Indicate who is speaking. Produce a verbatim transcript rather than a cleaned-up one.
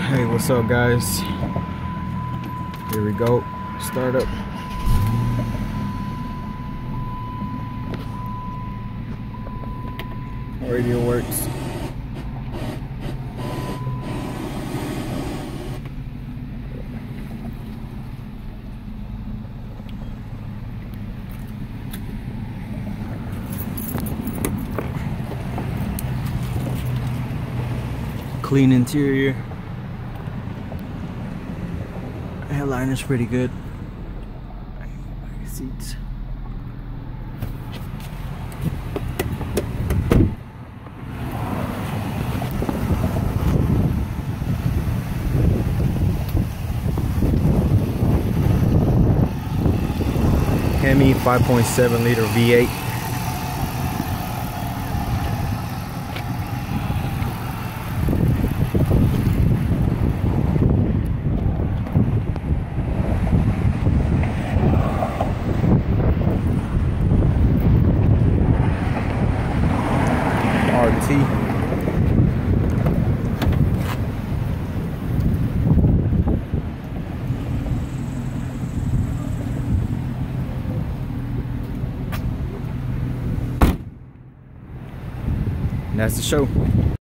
Speaker 1: Hey, what's up, guys? Here we go. Start up. Radio works. Clean interior. Headliner's pretty good. Seats. Hemi five point seven liter V eight. R T. And that's the show.